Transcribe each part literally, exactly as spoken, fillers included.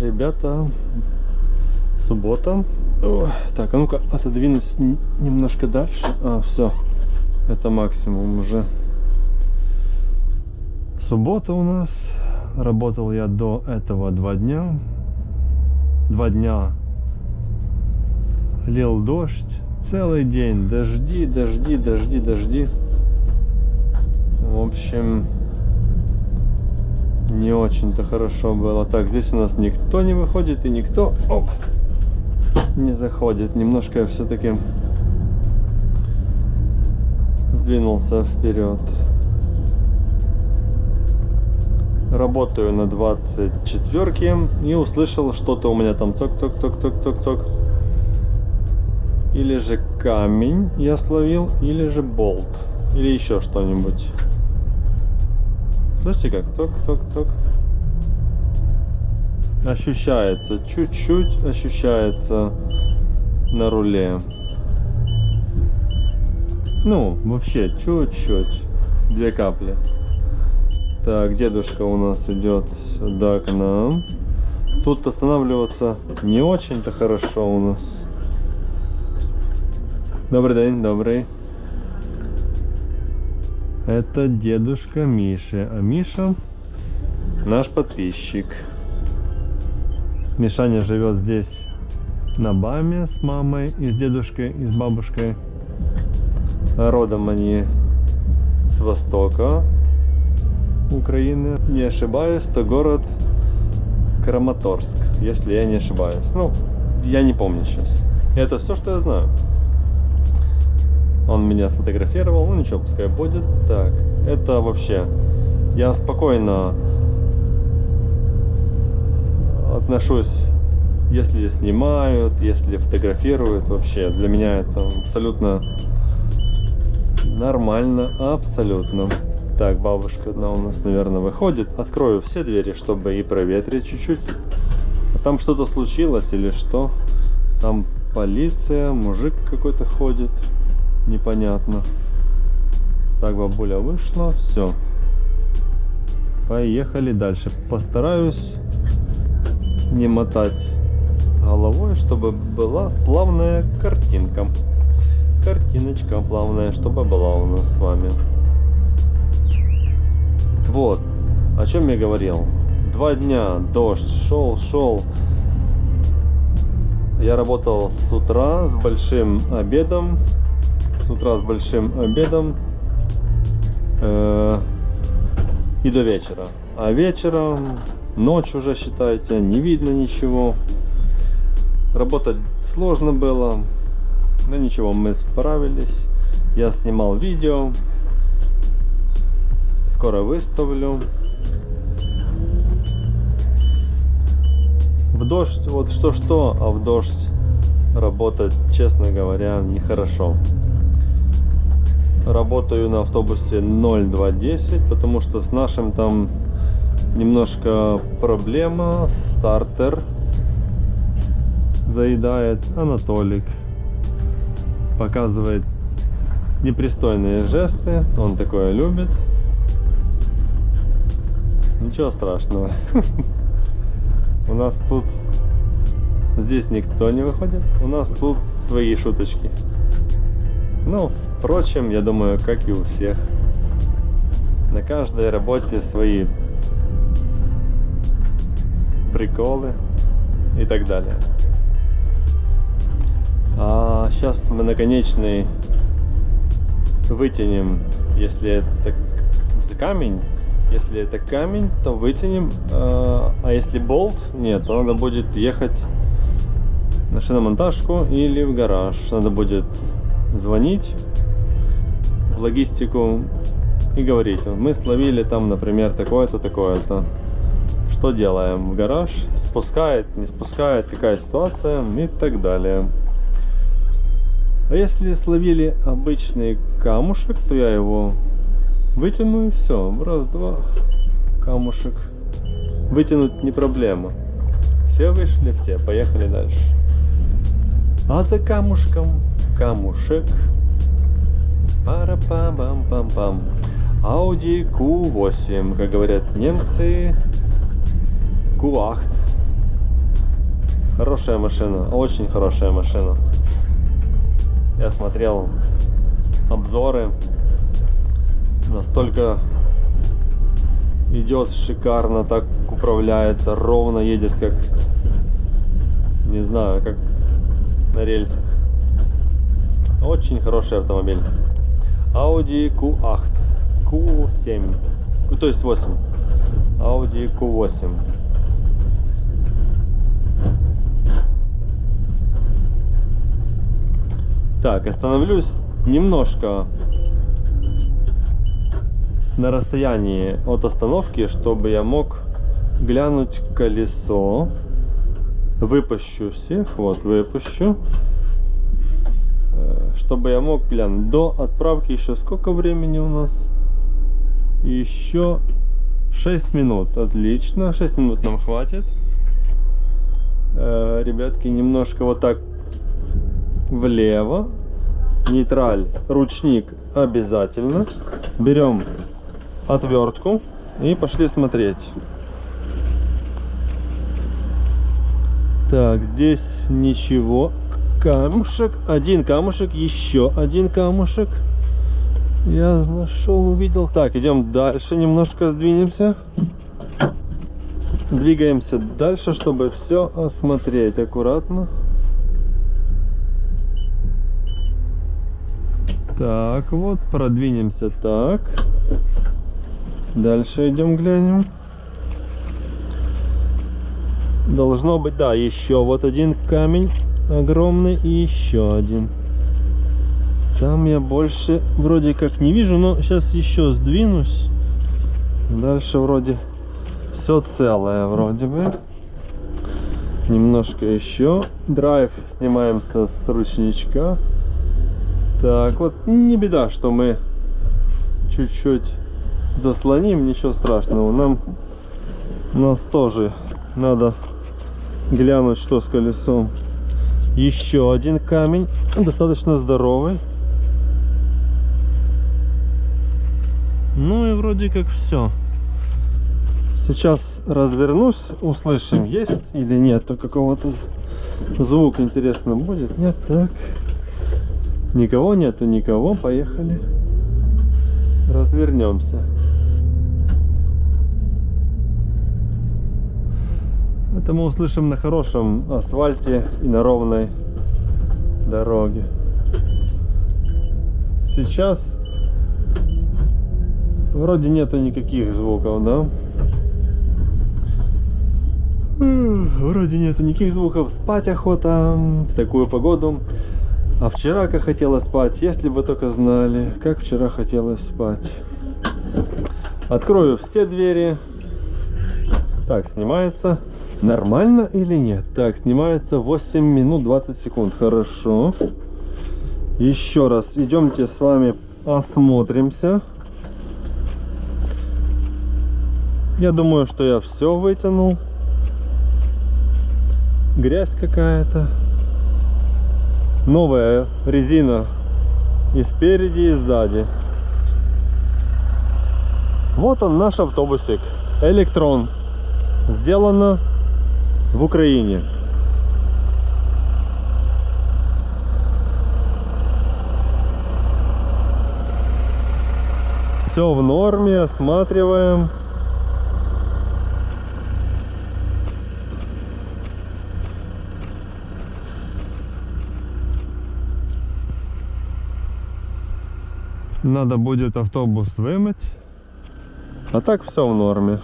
ребята, суббота. О, так, а ну-ка отодвинусь немножко дальше. А, все, это максимум уже. Суббота у нас. Работал я до этого два дня. Два дня лил дождь. Целый день. Дожди, дожди, дожди, дожди. В общем, не очень-то хорошо было. Так, здесь у нас никто не выходит и никто, оп, не заходит. Немножко я все-таки сдвинулся вперед. Работаю на двадцать четверке и услышал что-то у меня там цок-цок-цок-цок-цок-цок. Или же камень я словил, или же болт, или еще что-нибудь. Слышите как? Цок-цок-цок. Ощущается, чуть-чуть ощущается на руле. Ну, вообще, чуть-чуть. Две капли. Так, дедушка у нас идет сюда к нам. Тут останавливаться не очень-то хорошо у нас. Добрый день, добрый. Это дедушка Миши. А Миша наш подписчик. Мишаня живет здесь на Баме с мамой и с дедушкой, и с бабушкой. Родом они с востока Украины. Не ошибаюсь, то город Краматорск, если я не ошибаюсь. Ну, я не помню сейчас. Это все, что я знаю. Он меня сфотографировал, ну ничего, пускай будет. Так, это вообще, я спокойно отношусь, если снимают, если фотографируют, вообще, для меня это абсолютно нормально, абсолютно. Так, бабушка одна у нас, наверное, выходит. Открою все двери, чтобы и проветрить чуть-чуть. А там что-то случилось или что? Там полиция, мужик какой-то ходит. Непонятно. Так, бабуля вышла. Все. Поехали дальше. Постараюсь не мотать головой, чтобы была плавная картинка. Картиночка плавная, чтобы была у нас с вами. Вот, о чем я говорил. Два дня дождь шел, шел. Я работал с утра с большим обедом. С утра с большим обедом. Э, и до вечера. А вечером, ночь уже, считайте, не видно ничего. Работать сложно было. Но ничего, мы справились. Я снимал видео. Скоро выставлю. В дождь, вот что-что, а в дождь работать, честно говоря, нехорошо. Работаю на автобусе ноль два десять, потому что с нашим там немножко проблема. Стартер заедает. Анатолик показывает непристойные жесты. Он такое любит. Ничего страшного. У нас тут здесь никто не выходит. У нас тут свои шуточки. Ну, впрочем, я думаю, как и у всех. На каждой работе свои приколы и так далее. А сейчас мы наконечный вытянем, если это камень. Если это камень, то вытянем, а если болт, нет, то надо будет ехать на шиномонтажку или в гараж. Надо будет звонить в логистику и говорить: мы словили там, например, такое-то, такое-то. Что делаем? В гараж? Спускает, не спускает, какая ситуация и так далее. А если словили обычный камушек, то я его вытяну и все. Раз, два, камушек. Вытянуть не проблема. Все вышли, все, поехали дальше. А за камушком камушек. Пара-пам-пам-пам-пам. Audi кью восемь, как говорят немцы. кью восемь. Хорошая машина, очень хорошая машина. Я смотрел обзоры, настолько идет шикарно, так управляется, ровно едет, как, не знаю, как на рельсах. Очень хороший автомобиль. Audi кью восемь, кью семь, то есть восемь. Audi кью восемь. Так, остановлюсь немножко на расстоянии от остановки, чтобы я мог глянуть колесо. Выпущу всех, вот, выпущу. Чтобы я мог глянуть. До отправки еще сколько времени у нас? Еще шесть минут. Отлично, шесть минут нам хватит. Э, ребятки, немножко вот так влево. Нейтраль, ручник обязательно. Берем отвертку и пошли смотреть. Так, здесь ничего. Камушек, один камушек, еще один камушек. Я нашел, увидел. Так, идем дальше, немножко сдвинемся. Двигаемся дальше, чтобы все осмотреть аккуратно. Так, вот, продвинемся так. Дальше идем, глянем. Должно быть, да, еще вот один камень огромный и еще один. Там я больше вроде как не вижу, но сейчас еще сдвинусь. Дальше вроде все целое, вроде бы. Немножко еще. Драйв снимаемся с ручничка. Так, вот не беда, что мы чуть-чуть заслоним, ничего страшного. Нам нас тоже надо глянуть, что с колесом. Еще один камень, достаточно здоровый. Ну и вроде как все. Сейчас развернусь, услышим, есть или нет какого-то звука, интересно будет. Нет, так. Никого нету, никого. Поехали. Развернемся. Это мы услышим на хорошем асфальте и на ровной дороге. Сейчас вроде нету никаких звуков, да? Вроде нету никаких звуков. Спать охота в такую погоду. А вчера как хотела спать, если бы только знали, как вчера хотелось спать. Открою все двери. Так, снимается. Нормально или нет? Так, снимается восемь минут двадцать секунд. Хорошо. Еще раз идемте с вами осмотримся. Я думаю, что я все вытянул. Грязь какая-то. Новая резина и спереди, и сзади. Вот он, наш автобусик. Электрон. Сделано в Украине. Все в норме, осматриваем. Надо будет автобус вымыть. А так все в норме.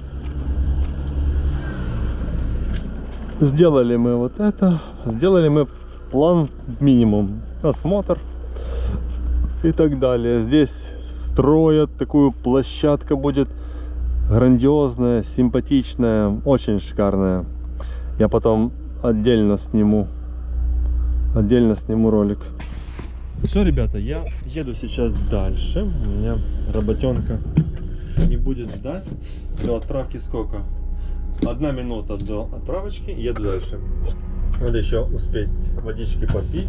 Сделали мы вот это. Сделали мы план минимум. Осмотр и так далее. Здесь строят такую площадка, будет грандиозная, симпатичная, очень шикарная. Я потом отдельно сниму. Отдельно сниму ролик. Все, ребята, я еду сейчас дальше. У меня работенка не будет ждать. До отправки сколько? Одна минута до отправочки. Еду дальше. Надо еще успеть водички попить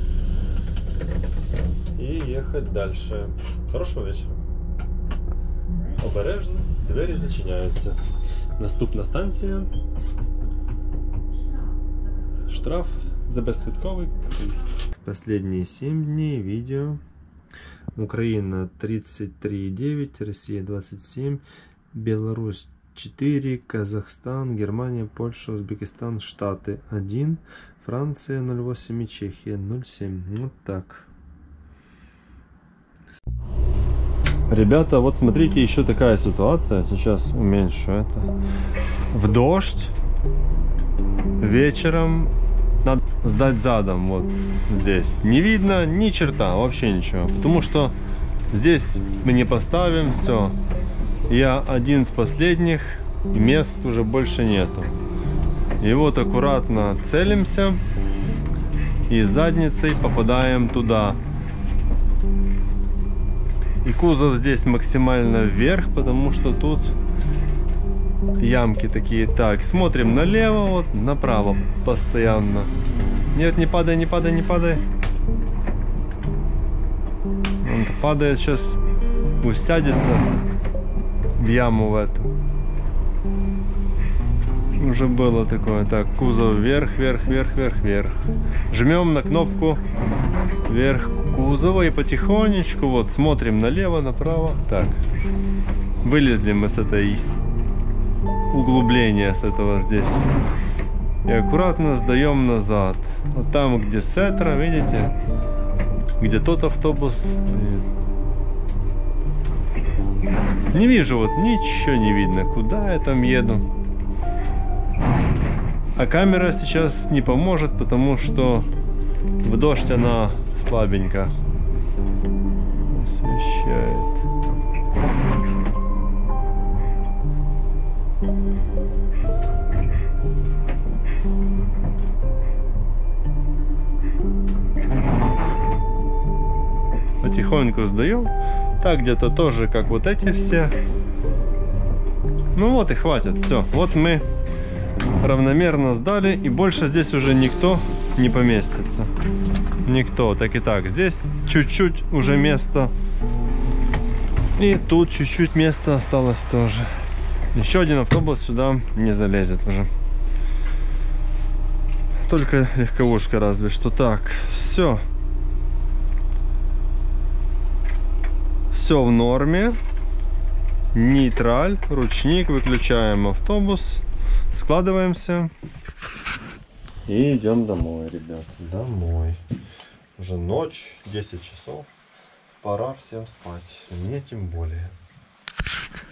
и ехать дальше. Хорошего вечера. Обережно, двери зачиняются. Наступна станція штраф за безквитковый проезд. Последние семь дней видео. Украина тридцать три и девять, Россия двадцать семь, Беларусь четыре, Казахстан, Германия, Польша, Узбекистан, Штаты один, Франция ноль восемь и Чехия ноль семь. Вот так. Ребята, вот смотрите, еще такая ситуация. Сейчас уменьшу это. В дождь вечером надо сдать задом. Вот здесь. Не видно ни черта, вообще ничего. Потому что здесь мы не поставим, все. Я один из последних, и мест уже больше нету. И вот аккуратно целимся и задницей попадаем туда. И кузов здесь максимально вверх, потому что тут ямки такие. Так, смотрим налево, вот, направо постоянно. Нет, не падай, не падай, не падай. Он падает сейчас, усядется в яму в эту. Уже было такое. Так, кузов вверх, вверх, вверх, вверх, вверх. Жмем на кнопку вверх кузова и потихонечку вот смотрим налево, направо. Так, вылезли мы с этой углубления, с этого здесь. И аккуратно сдаем назад. Вот там, где сетра, видите, где тот автобус. Не вижу, вот ничего не видно, куда я там еду. А камера сейчас не поможет, потому что в дождь она слабенько освещает. Потихоньку сдаем. Так где-то тоже, как вот эти все. Ну вот и хватит. Все. Вот мы равномерно сдали. И больше здесь уже никто не поместится. Никто. Так и так. Здесь чуть-чуть уже место. И тут чуть-чуть места осталось тоже. Еще один автобус сюда не залезет уже. Только легковушка разве что. Так. Все. Все в норме. Нейтраль, ручник, выключаем автобус, складываемся и идем домой, ребят. Домой. Уже ночь, десять часов. Пора всем спать. Мне тем более.